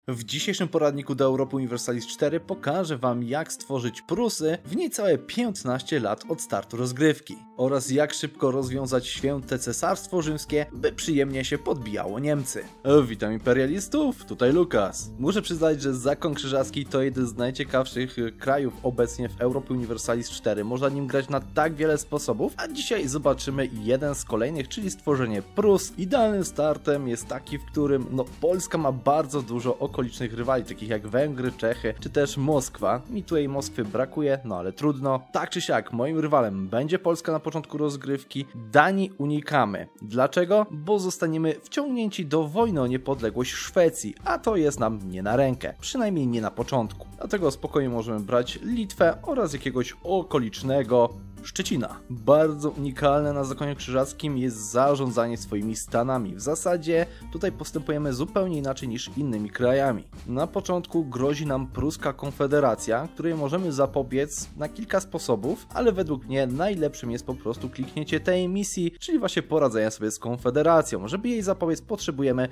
W dzisiejszym poradniku do Europy Universalis 4 pokażę Wam, jak stworzyć Prusy w niecałe 15 lat od startu rozgrywki oraz jak szybko rozwiązać święte cesarstwo rzymskie, by przyjemnie się podbijało Niemcy. Witam imperialistów, tutaj Lukas. Muszę przyznać, że Zakon Krzyżacki to jeden z najciekawszych krajów obecnie w Europie Universalis 4. Można nim grać na tak wiele sposobów, a dzisiaj zobaczymy jeden z kolejnych, czyli stworzenie Prus. Idealnym startem jest taki, w którym Polska ma bardzo dużo okolicznych rywali, takich jak Węgry, Czechy, czy też Moskwa. Mi tutaj Moskwy brakuje, ale trudno. Tak czy siak, moim rywalem będzie Polska na początku rozgrywki. Danii unikamy. Dlaczego? Bo zostaniemy wciągnięci do wojny o niepodległość Szwecji, a to jest nam nie na rękę. Przynajmniej nie na początku. Dlatego spokojnie możemy brać Litwę oraz jakiegoś okolicznego Szczecina. Bardzo unikalne na Zakonie Krzyżackim jest zarządzanie swoimi stanami. W zasadzie tutaj postępujemy zupełnie inaczej niż innymi krajami. Na początku grozi nam Pruska Konfederacja, której możemy zapobiec na kilka sposobów, ale według mnie najlepszym jest po prostu kliknięcie tej misji, czyli właśnie poradzenia sobie z Konfederacją. Żeby jej zapobiec, potrzebujemy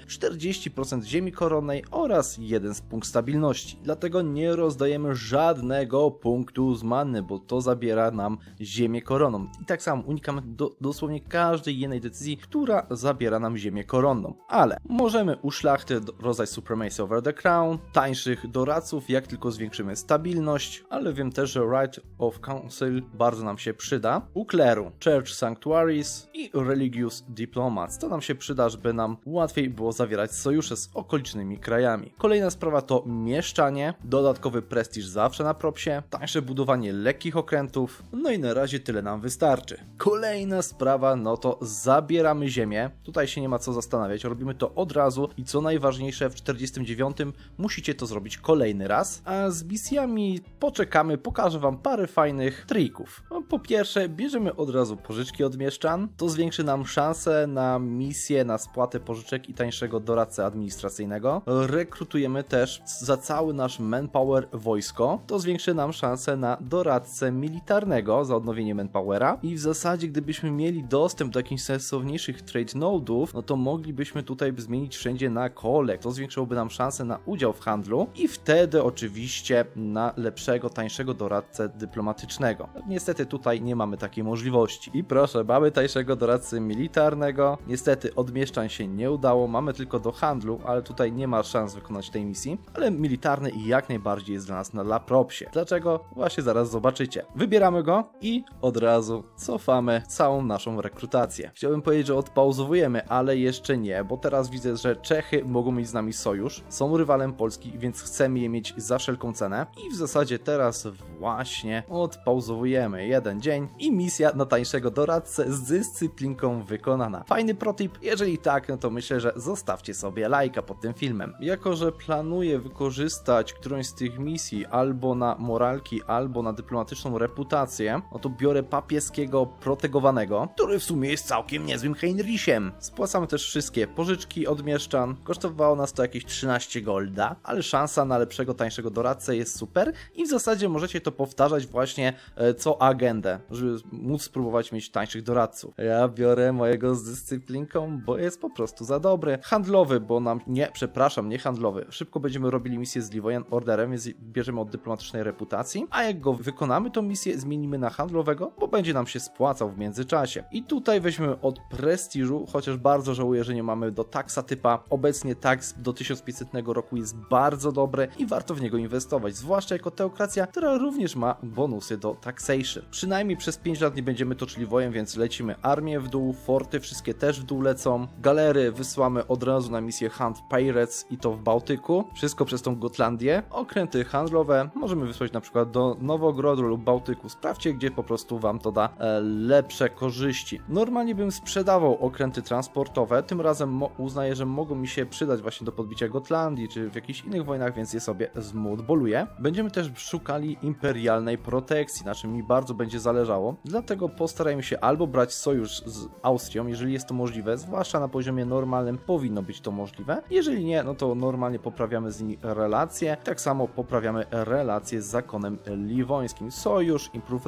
40% ziemi koronnej oraz 1 punkt stabilności. Dlatego nie rozdajemy żadnego punktu z manny, bo to zabiera nam ziemię koroną. I tak samo unikamy dosłownie każdej jednej decyzji, która zabiera nam ziemię koronną. Ale możemy u szlachty rozdać Supremacy over the Crown, tańszych doradców, jak tylko zwiększymy stabilność, ale wiem też, że Right of Council bardzo nam się przyda. U kleru Church Sanctuaries i Religious Diplomats. To nam się przyda, żeby nam łatwiej było zawierać sojusze z okolicznymi krajami. Kolejna sprawa to mieszczanie, dodatkowy prestiż zawsze na propsie, tańsze budowanie lekkich okrętów, i na razie tyle nam wystarczy. Kolejna sprawa, to zabieramy ziemię. Tutaj się nie ma co zastanawiać, robimy to od razu i co najważniejsze, w 49 musicie to zrobić kolejny raz, a z misjami poczekamy, pokażę Wam parę fajnych trików. Po pierwsze, bierzemy od razu pożyczki od mieszczan, to zwiększy nam szanse na misję, na spłatę pożyczek i tańszego doradcę administracyjnego. Rekrutujemy też za cały nasz manpower wojsko, to zwiększy nam szanse na doradcę militarnego za odnowienie manpowera i w zasadzie gdybyśmy mieli dostęp do jakichś sensowniejszych trade node'ów, to moglibyśmy tutaj zmienić wszędzie na kolek. To zwiększyłoby nam szansę na udział w handlu i wtedy oczywiście na lepszego, tańszego doradcę dyplomatycznego. Niestety tutaj nie mamy takiej możliwości. I proszę, mamy tańszego doradcy militarnego. Niestety od mieszczań się nie udało, mamy tylko do handlu, ale tutaj nie ma szans wykonać tej misji, ale militarny jak najbardziej jest dla nas na propsie. Dlaczego? Właśnie zaraz zobaczycie. Wybieramy go i od razu cofamy całą naszą rekrutację. Chciałbym powiedzieć, że odpauzowujemy, ale jeszcze nie, bo teraz widzę, że Czechy mogą mieć z nami sojusz, są rywalem Polski, więc chcemy je mieć za wszelką cenę i w zasadzie teraz właśnie odpauzowujemy jeden dzień i misja na tańszego doradcę z dyscyplinką wykonana. Fajny protip, jeżeli tak, to myślę, że zostawcie sobie lajka pod tym filmem. Jako że planuję wykorzystać którąś z tych misji albo na moralki, albo na dyplomatyczną reputację, to biorę papieskiego protegowanego, który w sumie jest całkiem niezłym Heinrichem. Spłacamy też wszystkie pożyczki od mieszczan. Kosztowało nas to jakieś 13 golda, ale szansa na lepszego, tańszego doradcę jest super i w zasadzie możecie to powtarzać właśnie co agendę, żeby móc spróbować mieć tańszych doradców. Ja biorę mojego z dyscyplinką, bo jest po prostu za dobry. Handlowy, bo nam... nie handlowy. Szybko będziemy robili misję z Livonian Orderem, więc bierzemy od dyplomatycznej reputacji, a jak go wykonamy, to misję zmienimy na handlowego, bo będzie nam się spłacał w międzyczasie. I tutaj weźmiemy od prestiżu, chociaż bardzo żałuję, że nie mamy do taxa typa. Obecnie tax do 1500 roku jest bardzo dobry i warto w niego inwestować, zwłaszcza jako teokracja, która również ma bonusy do taxation. Przynajmniej przez 5 lat nie będziemy toczyli wojen, więc lecimy armię w dół, forty wszystkie też w dół lecą, galery wysyłamy od razu na misję Hunt Pirates i to w Bałtyku, wszystko przez tą Gotlandię. Okręty handlowe możemy wysłać na przykład do Nowogrodu lub Bałtyku. Sprawdźcie, gdzie po prostu Wam to da lepsze korzyści. Normalnie bym sprzedawał okręty transportowe, tym razem uznaję, że mogą mi się przydać właśnie do podbicia Gotlandii, czy w jakichś innych wojnach, więc je sobie zmodboluję. Będziemy też szukali imperialnej protekcji, na czym mi bardzo będzie zależało, dlatego postarajmy się albo brać sojusz z Austrią, jeżeli jest to możliwe, zwłaszcza na poziomie normalnym powinno być to możliwe. Jeżeli nie, to normalnie poprawiamy z nimi relacje, tak samo poprawiamy relacje z zakonem liwońskim. Sojusz, improve relation,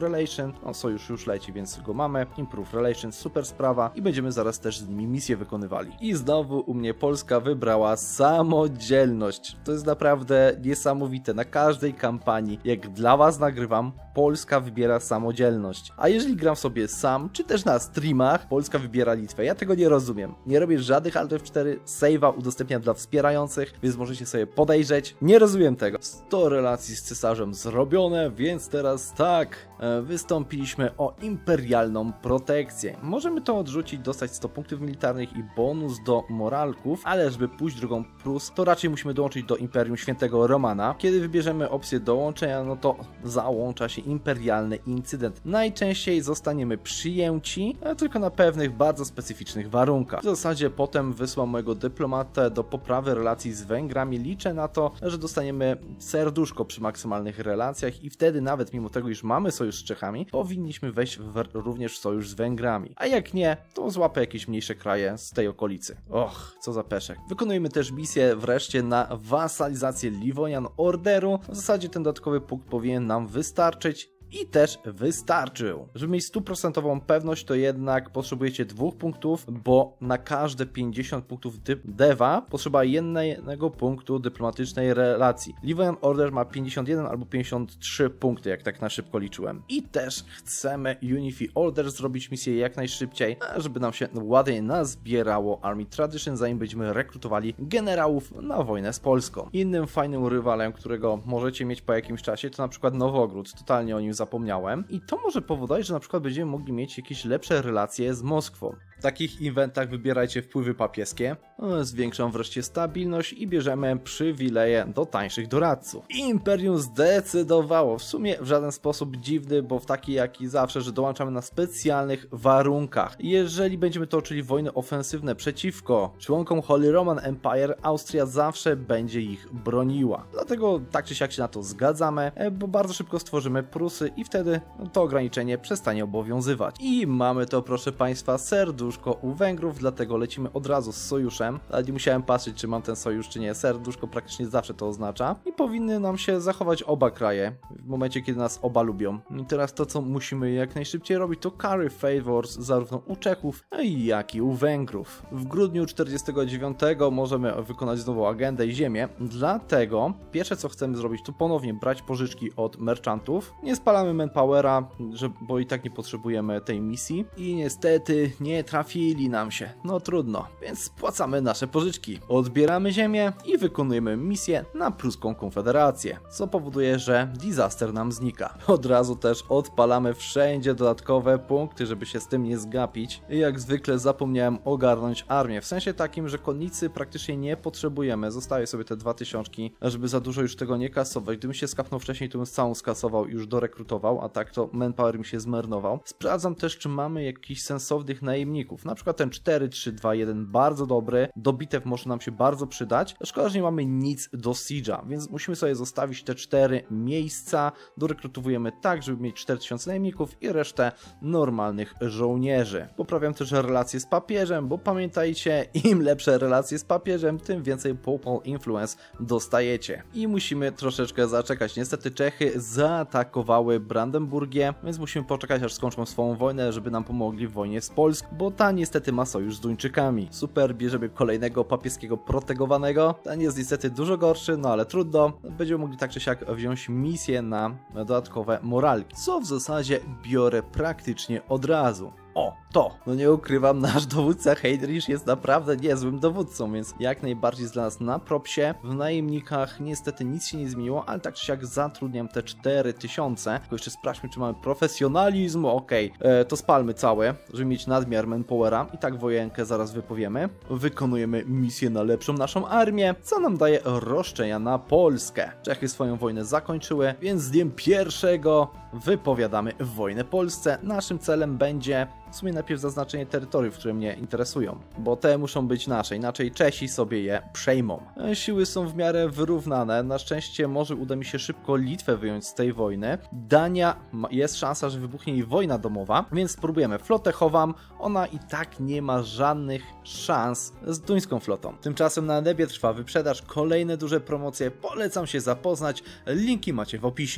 Tradition, no sojusz już leci, więc go mamy, Improve Relations, super sprawa i będziemy zaraz też z nimi misje wykonywali. I znowu u mnie Polska wybrała samodzielność. To jest naprawdę niesamowite. Na każdej kampanii, jak dla was nagrywam, Polska wybiera samodzielność. A jeżeli gram sobie sam, czy też na streamach, Polska wybiera Litwę. Ja tego nie rozumiem. Nie robię żadnych Alt F4, save'a udostępniam dla wspierających, więc możecie sobie podejrzeć. Nie rozumiem tego. 100 relacji z cesarzem zrobione, więc teraz tak, wystąpiliśmy o imperialną protekcję. Możemy to odrzucić, dostać 100 punktów militarnych i bonus do moralków, ale żeby pójść drogą Prus, to raczej musimy dołączyć do Imperium Świętego Romana. Kiedy wybierzemy opcję dołączenia, no to załącza się imperialny incydent. Najczęściej zostaniemy przyjęci, tylko na pewnych bardzo specyficznych warunkach. W zasadzie potem wysłam mojego dyplomatę do poprawy relacji z Węgrami. Liczę na to, że dostaniemy serduszko przy maksymalnych relacjach i wtedy nawet mimo tego, iż mamy sojusz z Czechami, powinniśmy wejść również w sojusz z Węgrami. A jak nie, to złapę jakieś mniejsze kraje z tej okolicy. Och, co za peszek. Wykonujemy też misję wreszcie na wasalizację Livonian Orderu. W zasadzie ten dodatkowy punkt powinien nam wystarczyć. I też wystarczył. Żeby mieć 100% pewność, to jednak potrzebujecie 2 punktów, bo na każde 50 punktów dewa potrzeba jednego punktu dyplomatycznej relacji. Livonian Order ma 51 albo 53 punkty, jak tak na szybko liczyłem. I też chcemy Unify Order zrobić misję jak najszybciej, żeby nam się ładnie nazbierało Army Tradition, zanim będziemy rekrutowali generałów na wojnę z Polską. Innym fajnym rywalem, którego możecie mieć po jakimś czasie, to na przykład Nowogród. Totalnie o nim zapomniałem. I to może powodować, że na przykład będziemy mogli mieć jakieś lepsze relacje z Moskwą. W takich eventach wybierajcie wpływy papieskie, zwiększą wreszcie stabilność i bierzemy przywileje do tańszych doradców. Imperium zdecydowało, w sumie w żaden sposób dziwny, bo w taki jak i zawsze, że dołączamy na specjalnych warunkach. Jeżeli będziemy toczyli wojny ofensywne przeciwko członkom Holy Roman Empire, Austria zawsze będzie ich broniła. Dlatego tak czy siak się na to zgadzamy, bo bardzo szybko stworzymy Prusy i wtedy to ograniczenie przestanie obowiązywać. I mamy to, proszę Państwa, serduszko u Węgrów, dlatego lecimy od razu z sojuszem. Ale nie musiałem patrzeć, czy mam ten sojusz, czy nie. Serduszko praktycznie zawsze to oznacza. I powinny nam się zachować oba kraje w momencie, kiedy nas oba lubią. I teraz to, co musimy jak najszybciej robić, to carry favors zarówno u Czechów, jak i u Węgrów. W grudniu 49 możemy wykonać znowu agendę i ziemię, dlatego pierwsze, co chcemy zrobić, to ponownie brać pożyczki od merchantów. Nie spalamy manpowera, bo i tak nie potrzebujemy tej misji. I niestety nie trafili nam się. No trudno, więc spłacamy nasze pożyczki. Odbieramy ziemię i wykonujemy misję na Pruską Konfederację, co powoduje, że disaster nam znika. Od razu też odpalamy wszędzie dodatkowe punkty, żeby się z tym nie zgapić. I jak zwykle zapomniałem ogarnąć armię, w sensie takim, że konnicy praktycznie nie potrzebujemy. Zostawię sobie te 2000, żeby za dużo już tego nie kasować. Gdybym się skapnął wcześniej, to bym całą skasował i już dorekrutował, a tak to manpower mi się zmarnował. Sprawdzam też, czy mamy jakichś sensownych najemników. Na przykład ten 4-3-2-1 bardzo dobry, do bitew może nam się bardzo przydać. Szkoda, że nie mamy nic do Siege'a, więc musimy sobie zostawić te 4 miejsca. Dorekrutowujemy tak, żeby mieć 4000 najemników i resztę normalnych żołnierzy. Poprawiam też relacje z papieżem, bo pamiętajcie, im lepsze relacje z papieżem, tym więcej Papal Influence dostajecie. I musimy troszeczkę zaczekać. Niestety Czechy zaatakowały Brandenburgię, więc musimy poczekać, aż skończą swoją wojnę, żeby nam pomogli w wojnie z Polską, bo ta niestety ma sojusz z Duńczykami. Super, bierzemy kolejnego papieskiego protegowanego. Ten jest niestety dużo gorszy, no ale trudno. Będziemy mogli tak czy siak wziąć misję na dodatkowe moralki, co w zasadzie biorę praktycznie od razu. O, to! No nie ukrywam, nasz dowódca Heydrich jest naprawdę niezłym dowódcą, więc jak najbardziej jest dla nas na propsie. W najemnikach niestety nic się nie zmieniło, ale tak czy siak zatrudniam te 4000. Tylko jeszcze sprawdźmy, czy mamy profesjonalizm. Okej, to spalmy całe, żeby mieć nadmiar manpowera. I tak wojenkę zaraz wypowiemy. Wykonujemy misję na lepszą naszą armię, co nam daje roszczenia na Polskę. Czechy swoją wojnę zakończyły, więc z dniem 1 wypowiadamy wojnę Polsce. Naszym celem będzie w sumie najpierw zaznaczenie terytoriów, które mnie interesują, bo te muszą być nasze, inaczej Czesi sobie je przejmą. Siły są w miarę wyrównane, na szczęście może uda mi się szybko Litwę wyjąć z tej wojny. Dania, jest szansa, że wybuchnie jej wojna domowa, więc spróbujemy. Flotę chowam, ona i tak nie ma żadnych szans z duńską flotą. Tymczasem na niebie trwa wyprzedaż, kolejne duże promocje, polecam się zapoznać, linki macie w opisie.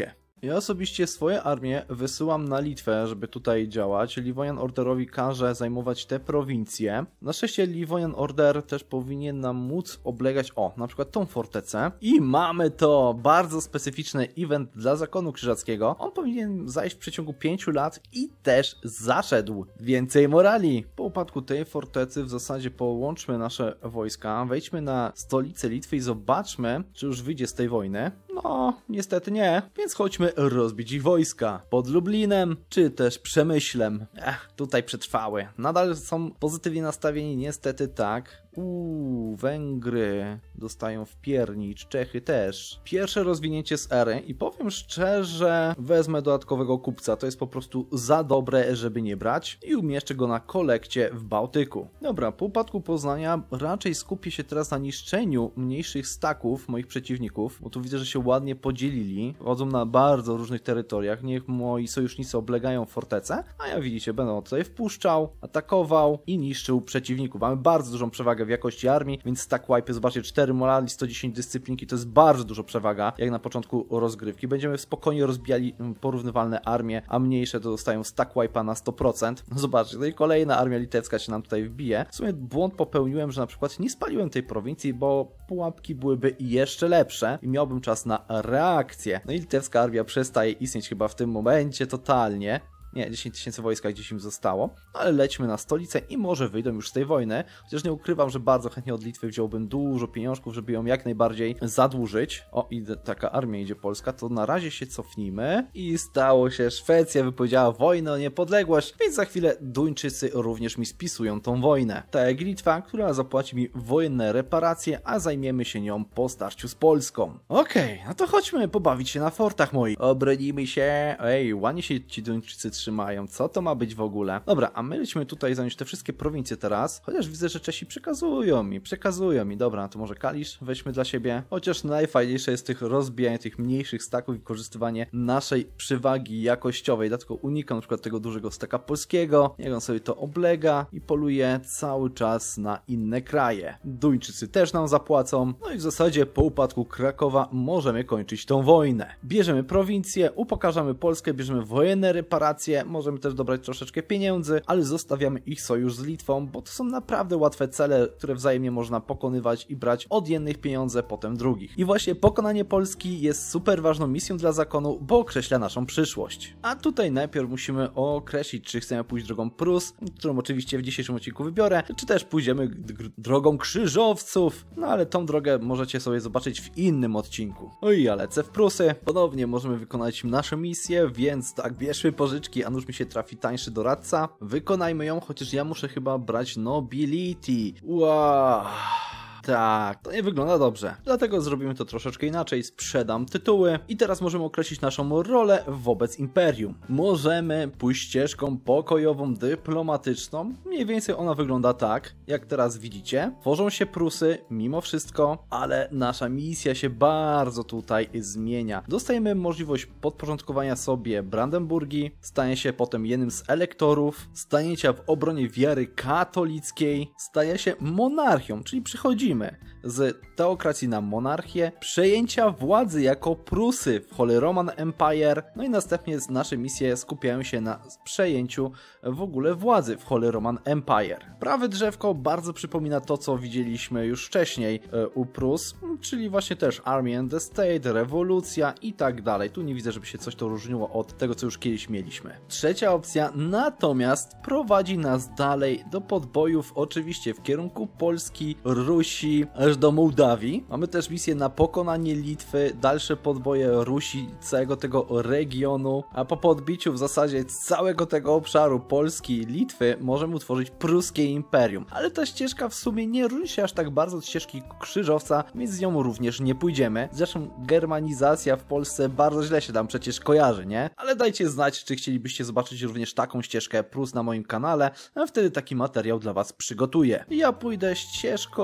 Ja osobiście swoje armie wysyłam na Litwę, żeby tutaj działać. Livonian Orderowi każe zajmować te prowincje. Na szczęście Livonian Order też powinien nam móc oblegać, na przykład tą fortecę. I mamy to! Bardzo specyficzny event dla Zakonu Krzyżackiego. On powinien zajść w przeciągu 5 lat i też zaszedł. Więcej morali! Po upadku tej fortecy w zasadzie połączmy nasze wojska, wejdźmy na stolicę Litwy i zobaczmy, czy już wyjdzie z tej wojny. No, niestety nie, więc chodźmy rozbić ich wojska. Pod Lublinem, czy też Przemyślem. Tutaj przetrwały. Nadal są pozytywnie nastawieni, niestety tak. Węgry dostają w piernicz, Czechy też. Pierwsze rozwinięcie z ery i powiem szczerze, wezmę dodatkowego kupca, to jest po prostu za dobre, żeby nie brać i umieszczę go na kolekcie w Bałtyku. Dobra, po upadku Poznania raczej skupię się teraz na niszczeniu mniejszych staków moich przeciwników, bo tu widzę, że się ładnie podzielili, chodzą na bardzo różnych terytoriach, niech moi sojusznicy oblegają fortecę, a ja widzicie, będę tutaj wpuszczał, atakował i niszczył przeciwników. Mamy bardzo dużą przewagę w jakości armii, więc stack wipe, zobaczcie, 4 morali, 110 dyscyplinki, to jest bardzo dużo przewaga, jak na początku rozgrywki. Będziemy spokojnie rozbijali porównywalne armie, a mniejsze to dostają stack wipe'a na 100%. Zobaczcie, no i kolejna armia litewska się nam tutaj wbije. W sumie błąd popełniłem, że na przykład nie spaliłem tej prowincji, bo pułapki byłyby jeszcze lepsze i miałbym czas na reakcję. No i litewska armia przestaje istnieć chyba w tym momencie totalnie. Nie, 10 000 wojska gdzieś im zostało, ale lećmy na stolicę i może wyjdą już z tej wojny, chociaż nie ukrywam, że bardzo chętnie od Litwy wziąłbym dużo pieniążków, żeby ją jak najbardziej zadłużyć. I taka armia idzie polska, to na razie się cofnijmy i stało się, Szwecja wypowiedziała wojnę o niepodległość, więc za chwilę Duńczycy również mi spisują tą wojnę. Tak jak Litwa, która zapłaci mi wojenne reparacje, a zajmiemy się nią po starciu z Polską. Okej, no to chodźmy pobawić się na fortach, moi. Obronimy się. Ładnie się ci Duńczycy trzymają. Co to ma być w ogóle? Dobra, a my lecimy tutaj zająć te wszystkie prowincje teraz. Chociaż widzę, że Czesi przekazują mi. Dobra, to może Kalisz weźmy dla siebie. Chociaż najfajniejsze jest tych rozbijanie tych mniejszych staków i wykorzystywanie naszej przewagi jakościowej. Dlatego unikam na przykład tego dużego staka polskiego. Niech on sobie to oblega i poluje cały czas na inne kraje. Duńczycy też nam zapłacą. No i w zasadzie po upadku Krakowa możemy kończyć tą wojnę. Bierzemy prowincję, upokarzamy Polskę, bierzemy wojenne reparacje, możemy też dobrać troszeczkę pieniędzy, ale zostawiamy ich sojusz z Litwą, bo to są naprawdę łatwe cele, które wzajemnie można pokonywać i brać od jednych pieniądze, potem drugich. I właśnie pokonanie Polski jest super ważną misją dla zakonu, bo określa naszą przyszłość. A tutaj najpierw musimy określić, czy chcemy pójść drogą Prus, którą oczywiście w dzisiejszym odcinku wybiorę, czy też pójdziemy drogą krzyżowców, no ale tą drogę możecie sobie zobaczyć w innym odcinku. Ja lecę w Prusy, ponownie możemy wykonać naszą misję, więc tak, bierzmy pożyczki, a nuż mi się trafi tańszy doradca. Wykonajmy ją, chociaż ja muszę chyba brać nobility. Wow. Tak, to nie wygląda dobrze. Dlatego zrobimy to troszeczkę inaczej. Sprzedam tytuły i teraz możemy określić naszą rolę wobec Imperium. Możemy pójść ścieżką pokojową, dyplomatyczną. Mniej więcej ona wygląda tak, jak teraz widzicie. Tworzą się Prusy, mimo wszystko, ale nasza misja się bardzo tutaj zmienia. Dostajemy możliwość podporządkowania sobie Brandenburgii, stanie się potem jednym z elektorów, stanięcia w obronie wiary katolickiej, staje się monarchią, czyli przychodzimy z teokracji na monarchię, przejęcia władzy jako Prusy w Holy Roman Empire, no i następnie nasze misje skupiają się na przejęciu w ogóle władzy w Holy Roman Empire. Prawe drzewko bardzo przypomina to, co widzieliśmy już wcześniej u Prus, czyli właśnie też Army and the State, rewolucja i tak dalej. Tu nie widzę, żeby się coś to różniło od tego, co już kiedyś mieliśmy. Trzecia opcja natomiast prowadzi nas dalej do podbojów, oczywiście w kierunku Polski, Rusi, aż do Mołdawii. Mamy też misję na pokonanie Litwy, dalsze podboje Rusi, całego tego regionu, a po podbiciu w zasadzie całego tego obszaru Polski i Litwy możemy utworzyć pruskie imperium. Ale ta ścieżka w sumie nie różni się aż tak bardzo od ścieżki krzyżowca, więc z nią również nie pójdziemy. Zresztą germanizacja w Polsce bardzo źle się tam przecież kojarzy, nie? Ale dajcie znać, czy chcielibyście zobaczyć również taką ścieżkę Prus na moim kanale, a wtedy taki materiał dla was przygotuję. Ja pójdę ścieżką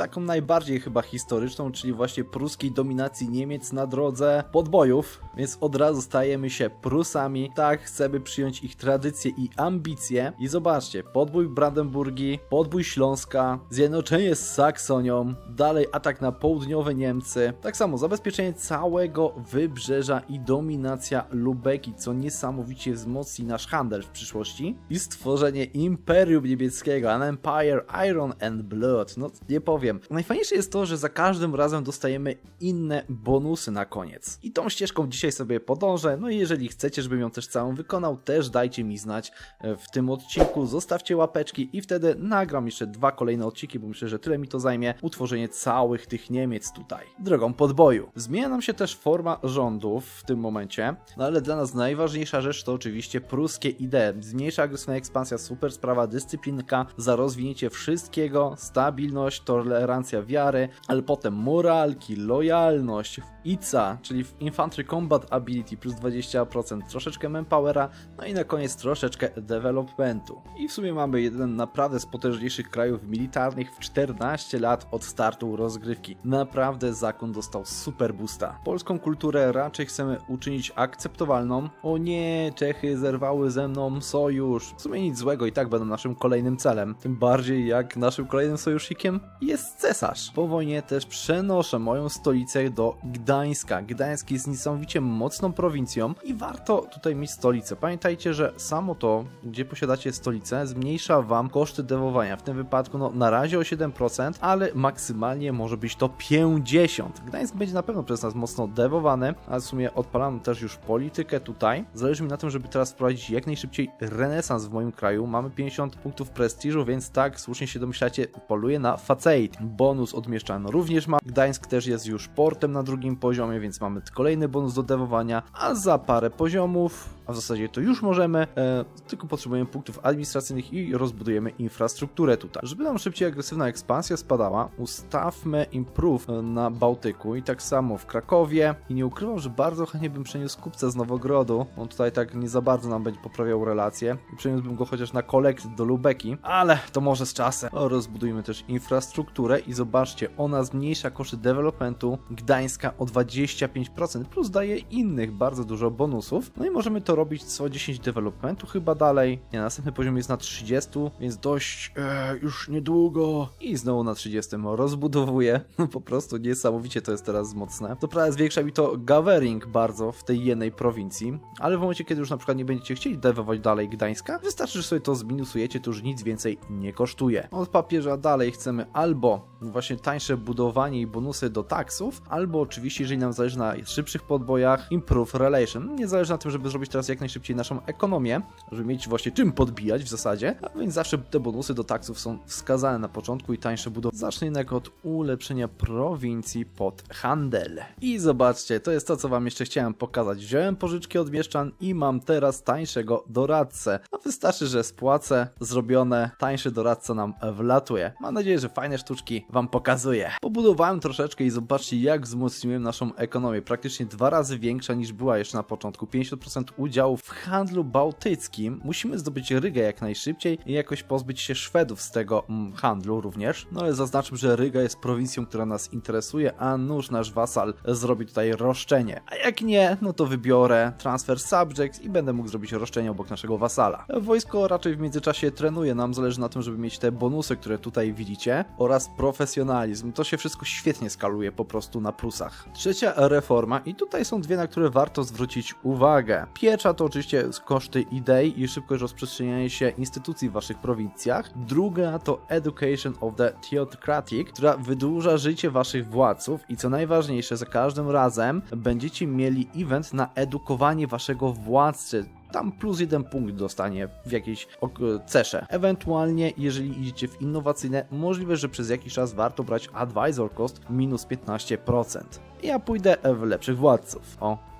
taką najbardziej chyba historyczną, czyli właśnie pruskiej dominacji Niemiec na drodze podbojów, więc od razu stajemy się Prusami. Tak, chcemy przyjąć ich tradycje i ambicje i zobaczcie, podbój Brandenburgii, podbój Śląska, zjednoczenie z Saksonią, dalej atak na południowe Niemcy, tak samo zabezpieczenie całego wybrzeża i dominacja Lubeki, co niesamowicie wzmocni nasz handel w przyszłości i stworzenie Imperium Niemieckiego, an Empire Iron and Blood, no nie powiem. Najfajniejsze jest to, że za każdym razem dostajemy inne bonusy na koniec i tą ścieżką dzisiaj sobie podążę, no i jeżeli chcecie, żebym ją też całą wykonał, też dajcie mi znać w tym odcinku, zostawcie łapeczki i wtedy nagram jeszcze 2 kolejne odcinki, bo myślę, że tyle mi to zajmie, utworzenie całych tych Niemiec tutaj, drogą podboju. Zmienia nam się też forma rządów w tym momencie, no ale dla nas najważniejsza rzecz to oczywiście pruskie idee, zmniejsza agresywna ekspansja, super sprawa, dyscyplinka, za rozwinięcie wszystkiego, stabilność, tolerancja wiary, ale potem moralki, lojalność, ICA, czyli Infantry Combat Ability plus 20%, troszeczkę manpowera, no i na koniec troszeczkę developmentu. I w sumie mamy jeden naprawdę z potężniejszych krajów militarnych w 14 lat od startu rozgrywki. Naprawdę zakon dostał super boosta. Polską kulturę raczej chcemy uczynić akceptowalną. O nie, Czechy zerwały ze mną sojusz. W sumie nic złego, i tak będą naszym kolejnym celem. Tym bardziej jak naszym kolejnym sojusznikiem jest cesarz. Po wojnie też przenoszę moją stolicę do Gdańska. Gdańsk jest niesamowicie mocną prowincją i warto tutaj mieć stolicę. Pamiętajcie, że samo to, gdzie posiadacie stolicę, zmniejsza wam koszty dewowania. W tym wypadku no, na razie o 7%, ale maksymalnie może być to 50%. Gdańsk będzie na pewno przez nas mocno dewowany, a w sumie odpalam też już politykę tutaj. Zależy mi na tym, żeby teraz wprowadzić jak najszybciej renesans w moim kraju. Mamy 50 punktów prestiżu, więc tak, słusznie się domyślacie, poluję na faceit. Bonus od mieszczan również ma. Gdańsk też jest już portem na drugim poziomie, więc mamy kolejny bonus do dewowania, a za parę poziomów, a w zasadzie to już możemy, tylko potrzebujemy punktów administracyjnych i rozbudujemy infrastrukturę tutaj. Żeby nam szybciej agresywna ekspansja spadała, ustawmy improve na Bałtyku i tak samo w Krakowie. I nie ukrywam, że bardzo chętnie bym przeniósł kupca z Nowogrodu. On tutaj tak nie za bardzo nam będzie poprawiał relacje. I przeniósłbym go chociaż na kolekt do Lubeki, ale to może z czasem. Rozbudujmy też infrastrukturę i zobaczcie, ona zmniejsza koszty developmentu Gdańska o 25%, plus daje innych bardzo dużo bonusów. No i możemy to robić co 10 developmentu chyba dalej. Nie, następny poziom jest na 30, więc dość już niedługo. I znowu na 30 rozbudowuję. No po prostu niesamowicie to jest teraz mocne. To prawda zwiększa mi to gathering bardzo w tej jednej prowincji, ale w momencie, kiedy już na przykład nie będziecie chcieli dewować dalej Gdańska, wystarczy, że sobie to zminusujecie, to już nic więcej nie kosztuje. Od papieża dalej chcemy albo właśnie tańsze budowanie i bonusy do taksów, albo oczywiście, jeżeli nam zależy na szybszych podbojach, improve relation. Nie zależy na tym, żeby zrobić teraz jak najszybciej naszą ekonomię, żeby mieć właśnie czym podbijać w zasadzie, a więc zawsze te bonusy do taksów są wskazane na początku i tańsze budowy. Zacznę jednak od ulepszenia prowincji pod handel. I zobaczcie, to jest to, co wam jeszcze chciałem pokazać. Wziąłem pożyczki od mieszczan i mam teraz tańszego doradcę. A wystarczy, że spłacę, zrobione, tańszy doradca nam wlatuje. Mam nadzieję, że fajne sztuczki wam pokazuję. Pobudowałem troszeczkę i zobaczcie, jak wzmocniłem naszą ekonomię. Praktycznie 2 razy większa niż była jeszcze na początku. 50% udziału w handlu bałtyckim. Musimy zdobyć Rygę jak najszybciej i jakoś pozbyć się Szwedów z tego handlu również. No ale zaznaczmy, że Ryga jest prowincją, która nas interesuje, a nuż nasz wasal zrobi tutaj roszczenie. A jak nie, no to wybiorę transfer subjects i będę mógł zrobić roszczenie obok naszego wasala. Wojsko raczej w międzyczasie trenuje. Nam zależy na tym, żeby mieć te bonusy, które tutaj widzicie, oraz profesjonalizm. To się wszystko świetnie skaluje po prostu na plusach. Trzecia reforma i tutaj są dwie, na które warto zwrócić uwagę. Pierwsza to oczywiście koszty idei i szybkość rozprzestrzeniania się instytucji w waszych prowincjach. Druga to Education of the Theocratic, która wydłuża życie waszych władców i co najważniejsze, za każdym razem będziecie mieli event na edukowanie waszego władcy. Tam plus 1 punkt dostanie w jakiejś cesze. Ewentualnie, jeżeli idziecie w innowacyjne, możliwe, że przez jakiś czas warto brać advisor cost minus 15%. Ja pójdę w lepszych władców. O,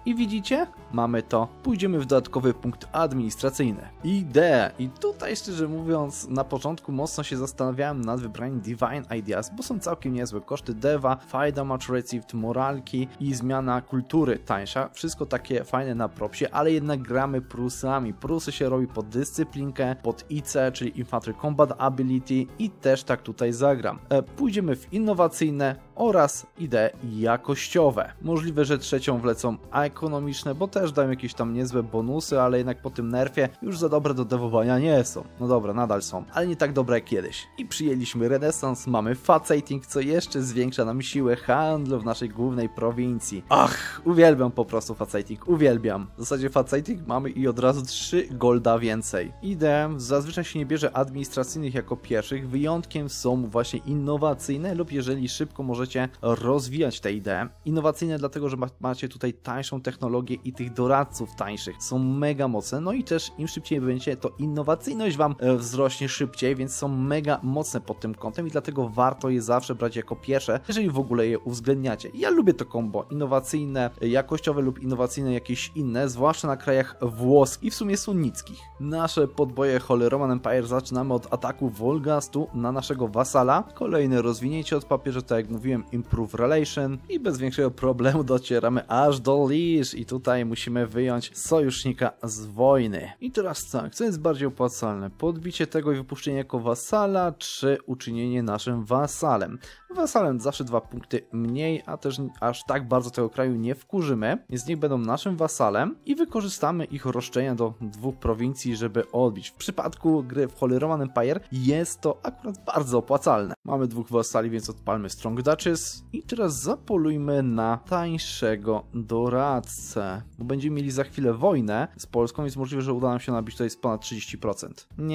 I widzicie? Mamy to. Pójdziemy w dodatkowy punkt administracyjny. Idee. I tutaj szczerze mówiąc na początku mocno się zastanawiałem nad wybraniem Divine Ideas, bo są całkiem niezłe. Koszty deva, fajda match received, moralki i zmiana kultury tańsza. Wszystko takie fajne na propsie, ale jednak gramy Prusami. Prusy się robi pod dyscyplinkę, pod IC, czyli Infantry Combat Ability i też tak tutaj zagram. Pójdziemy w innowacyjne oraz idee jakościowe. Możliwe, że trzecią wlecą ekonomiczne, bo też dają jakieś tam niezłe bonusy, ale jednak po tym nerfie już za dobre do dewowania nie są. No dobra, nadal są, ale nie tak dobre jak kiedyś. I przyjęliśmy renesans, mamy Fatsating, co jeszcze zwiększa nam siłę handlu w naszej głównej prowincji. Ach, uwielbiam po prostu Fatsating, uwielbiam. W zasadzie Fatsating mamy i od razu 3 golda więcej. Idee zazwyczaj się nie bierze administracyjnych jako pierwszych, wyjątkiem są właśnie innowacyjne lub jeżeli szybko możecie rozwijać te idee. Innowacyjne dlatego, że macie tutaj tańszą technologię i tych doradców tańszych są mega mocne, no i też im szybciej będziecie, to innowacyjność wam wzrośnie szybciej, więc są mega mocne pod tym kątem i dlatego warto je zawsze brać jako pierwsze, jeżeli w ogóle je uwzględniacie. Ja lubię to kombo, innowacyjne, jakościowe lub innowacyjne jakieś inne, zwłaszcza na krajach włoskich i w sumie sunnickich. Nasze podboje Holy Roman Empire zaczynamy od ataku Wolgastu na naszego wasala. Kolejne rozwinięcie od papieża, tak jak mówiłem, Improve Relation i bez większego problemu docieramy aż do Liege i tutaj musimy wyjąć sojusznika z wojny. I teraz tak, co jest bardziej opłacalne? Podbicie tego i wypuszczenie jako wasala, czy uczynienie naszym wasalem? Wasalem zawsze 2 punkty mniej, a też aż tak bardzo tego kraju nie wkurzymy, więc niech będą naszym wasalem i wykorzystamy ich roszczenia do 2 prowincji, żeby odbić. W przypadku gry w Holy Roman Empire jest to akurat bardzo opłacalne. Mamy 2 wasali, więc odpalmy Strong Duchess i teraz zapolujmy na tańszego doradcę, bo będziemy mieli za chwilę wojnę z Polską, więc możliwe, że uda nam się nabić tutaj z ponad 30%.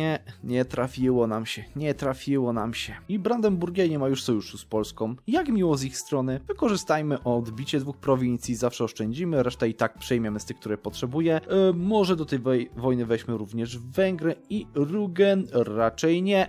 Nie trafiło nam się. I Brandenburgia nie ma już sojuszu z Polską. Jak miło z ich strony. Wykorzystajmy odbicie 2 prowincji, zawsze oszczędzimy, resztę i tak przejmiemy z tych, które potrzebuje. Może do tej wojny weźmy również Węgry i Rugen, raczej nie.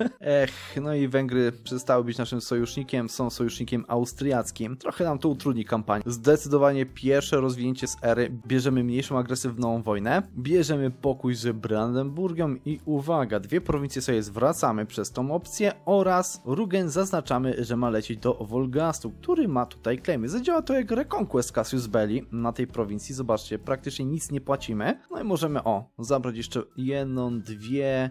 No i Węgry przestały być naszym sojusznikiem, są sojusznikiem austriackim. Trochę nam to utrudni kampanię. Zdecydowanie pierwsze rozwinięcie z ery. Bierzemy mniejszą agresywną wojnę, bierzemy pokój z Brandenburgią i uwaga, 2 prowincje sobie zwracamy przez tą opcję oraz Rugen zaznaczamy, że ma lecieć do Wolgastu, który ma tutaj claimy. Zadziała to jak Reconquest Cassius Belli na tej prowincji. Zobaczcie, praktycznie nic nie płacimy. No i możemy, zabrać jeszcze 1, 2,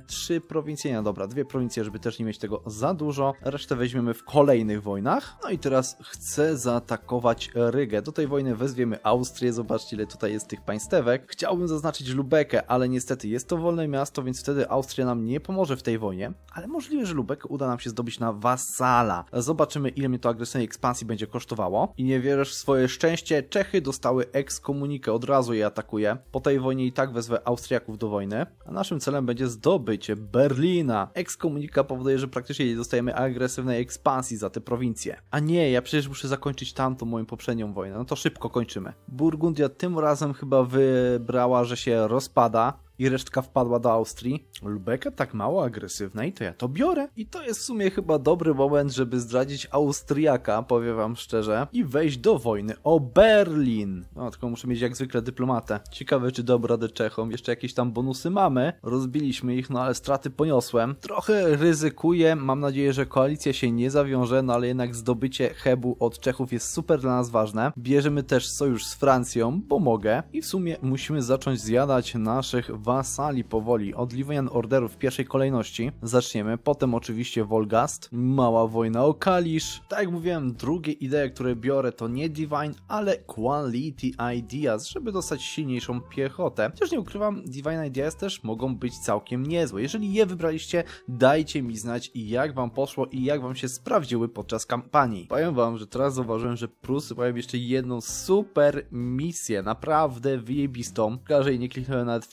3 prowincje. No dobra, 2 prowincje, żeby też nie mieć tego za dużo. Resztę weźmiemy w kolejnych wojnach. No i teraz chcę zaatakować Rygę. Do tej wojny wezwiemy Austrię. Zobaczcie, ile tutaj jest tych państewek. Chciałbym zaznaczyć Lubekę, ale niestety jest to wolne miasto, więc wtedy Austria nam nie pomoże w tej wojnie. Ale możliwe, że Lubekę uda nam się zdobyć na wasala. Zobaczymy, ile mnie to agresywnej ekspansji będzie kosztowało. I nie wierzysz w swoje szczęście, Czechy dostały ekskomunikę, od razu je atakuję. Po tej wojnie i tak wezwę Austriaków do wojny, a naszym celem będzie zdobycie Berlina. Ekskomunika powoduje, że praktycznie nie dostajemy agresywnej ekspansji za te prowincje. A nie, ja przecież muszę zakończyć tamtą moją poprzednią wojnę, no to szybko kończymy. Burgundia tym razem chyba wybrała, że się rozpada i resztka wpadła do Austrii. Lubeka tak mało agresywna i to ja to biorę. I to jest w sumie chyba dobry moment, żeby zdradzić Austriaka, powiem wam szczerze, i wejść do wojny o Berlin. No, tylko muszę mieć jak zwykle dyplomatę. Ciekawe, czy dam radę Czechom. Jeszcze jakieś tam bonusy mamy. Rozbiliśmy ich, no ale straty poniosłem. Trochę ryzykuję. Mam nadzieję, że koalicja się nie zawiąże, no ale jednak zdobycie Chebu od Czechów jest super dla nas ważne. Bierzemy też sojusz z Francją, bo mogę. I w sumie musimy zacząć zjadać naszych wasali powoli. Od Livonian Orderu w pierwszej kolejności zaczniemy, potem oczywiście Wolgast, mała wojna o Kalisz. Tak jak mówiłem, drugie idee, które biorę, to nie Divine, ale Quality Ideas, żeby dostać silniejszą piechotę. Chociaż nie ukrywam, Divine Ideas też mogą być całkiem niezłe. Jeżeli je wybraliście, dajcie mi znać jak wam poszło i jak wam się sprawdziły podczas kampanii. Powiem wam, że teraz zauważyłem, że Prusy mają jeszcze jedną super misję, naprawdę wyjebistą. Szkoda, że jej nie kliknąłem nawet wcześniej.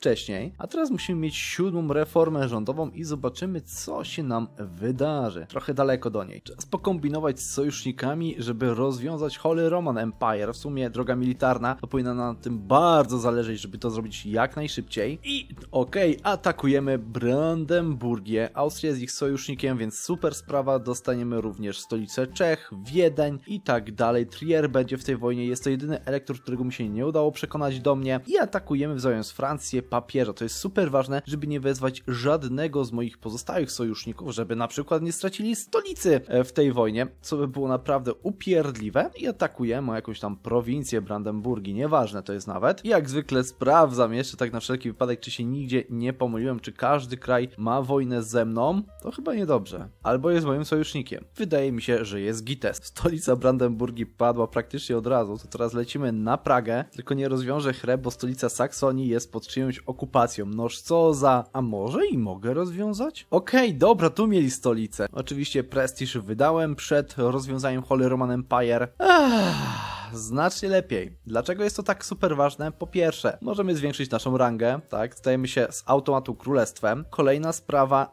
A teraz musimy mieć 7. reformę rządową i zobaczymy, co się nam wydarzy. Trochę daleko do niej. Czas pokombinować z sojusznikami, żeby rozwiązać Holy Roman Empire. W sumie droga militarna, to powinna nam na tym bardzo zależeć, żeby to zrobić jak najszybciej. I atakujemy Brandenburgię. Austria jest ich sojusznikiem, więc super sprawa. Dostaniemy również stolicę Czech, Wiedeń i tak dalej. Trier będzie w tej wojnie. Jest to jedyny elektor, którego mi się nie udało przekonać do mnie. I atakujemy wzajemnie Francję, papieża. To jest super ważne, żeby nie wezwać żadnego z moich pozostałych sojuszników, żeby na przykład nie stracili stolicy w tej wojnie, co by było naprawdę upierdliwe. I atakujemy jakąś tam prowincję Brandenburgii, nieważne to jest nawet. I jak zwykle sprawdzam jeszcze tak na wszelki wypadek, czy się nigdzie nie pomyliłem, czy każdy kraj ma wojnę ze mną. To chyba niedobrze. Albo jest moim sojusznikiem. Wydaje mi się, że jest Gites. Stolica Brandenburgii padła praktycznie od razu, to teraz lecimy na Pragę, tylko nie rozwiążę chreb, bo stolica Saksonii jest pod czyjąś okupacją. Noż co za... A może i mogę rozwiązać? Okej, dobra, tu mieli stolicę. Oczywiście prestiż wydałem przed rozwiązaniem Holy Roman Empire. Znacznie lepiej. Dlaczego jest to tak super ważne? Po pierwsze, możemy zwiększyć naszą rangę, tak? Stajemy się z automatu królestwem. Kolejna sprawa,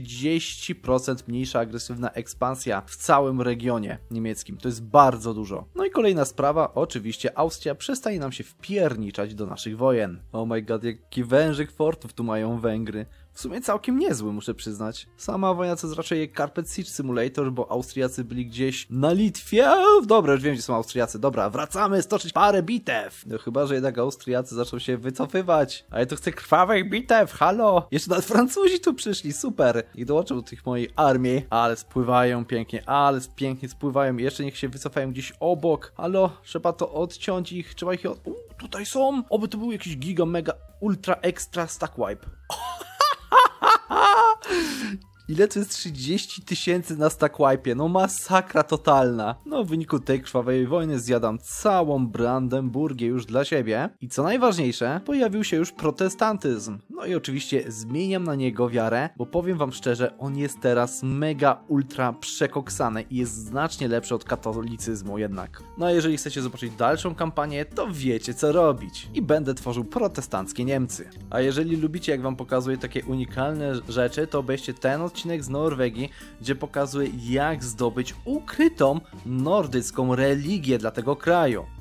30% mniejsza agresywna ekspansja w całym regionie niemieckim. To jest bardzo dużo. No i kolejna sprawa, oczywiście Austria przestaje nam się wpierniczać do naszych wojen. Oh my god, jaki wężyk fortów tu mają Węgry. W sumie całkiem niezły, muszę przyznać. Sama wojna to jest raczej Carpet Siege Simulator, bo Austriacy byli gdzieś na Litwie. Dobra, już wiem, gdzie są Austriacy. Dobra, wracamy stoczyć parę bitew. No chyba, że jednak Austriacy zaczną się wycofywać. A ja tu chcę krwawych bitew, halo. Jeszcze nawet Francuzi tu przyszli, super. I dołączą do tych mojej armii. Ale spływają pięknie, ale pięknie spływają. I jeszcze niech się wycofają gdzieś obok. Halo, trzeba to odciąć ich, trzeba ich tutaj są. Oby to był jakiś giga, mega, ultra, extra stack wipe. Ile to jest 30 000 na stack wipe? No masakra totalna. No w wyniku tej krwawej wojny zjadam całą Brandenburgię już dla siebie. I co najważniejsze, pojawił się już protestantyzm. No i oczywiście zmieniam na niego wiarę, bo powiem wam szczerze, on jest teraz mega ultra przekoksany i jest znacznie lepszy od katolicyzmu jednak. No a jeżeli chcecie zobaczyć dalszą kampanię, to wiecie co robić. I będę tworzył protestanckie Niemcy. A jeżeli lubicie jak wam pokazuję takie unikalne rzeczy, to obejrzcie ten odcinek z Norwegii, gdzie pokazuję jak zdobyć ukrytą nordycką religię dla tego kraju.